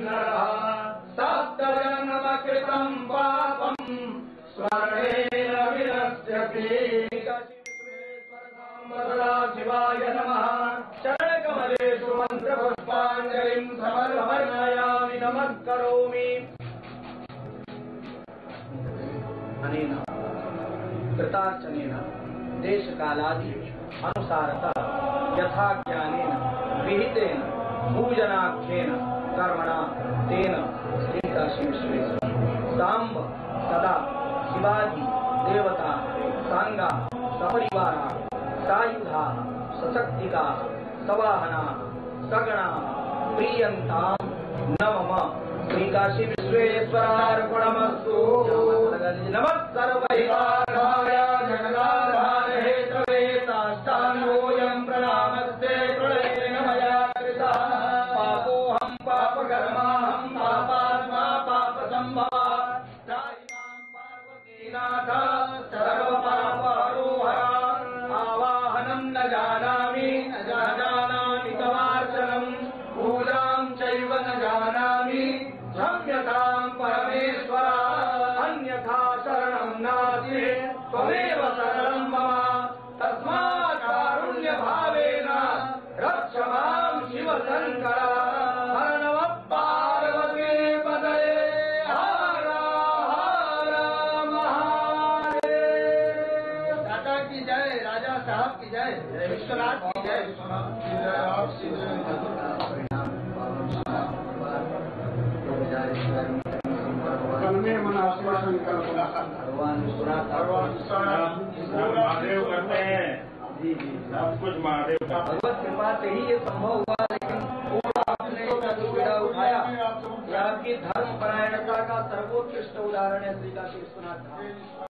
सप्तजन्मकृतं पापं स्मरणेन विनश्यति। शिवाय नमः। चरणकमलेषु मन्त्रपुष्पाञ्जलिं समर्पयामि नमस्करोमि। अनेन कृतार्चनेन देशकालादि अनुसारतः यथा ज्ञानेन विहितेन पूजनाख्येन कर्मणा तेन श्रीकाशीविश्वेश्वर साम्ब सदा शिवादि देवता सांगा सपरिवारा सायुधा सशक्तिका सवाहना सगणा प्रियंताम नमः। श्रीकाशीविश्वेश्वरार्पणमस्तु। नमः सर्वैवार्भाय जगदाधार हेतवे साष्टाङ्गोऽयं प्रणामस्ते प्रणयेन मया कृतः। पापोऽहं पापकर्माहं पापात्मा पापसम्भवः। त्राहि मां पार्वतीनाथ सर्वपापहरोहर। आवाहनं न जानामि तवार्चनं पूजां चैव न जानामि क्षम्यतां परमेश्वर। अन्यथा शरणं नास्ति त्वमेव शरणं मम। तस्मात् कारुण्यभावेन रक्ष मां शिव शङ्कर। हर नमः पार्वती पतये। हर हर महादेव। दादा की जय, राजा साहब की जय, विश्वनाथ की जय। महादेव करते हैं जी जी, सब कुछ महादेव का। भगवत कृपा से ही ये संभव हुआ, लेकिन पूरा आपने इसका जो पीड़ा उठाया, यह आपकी धर्म परायणता का सर्वोत्कृष्ट उदाहरण है। श्री काशी विश्वनाथ धाम।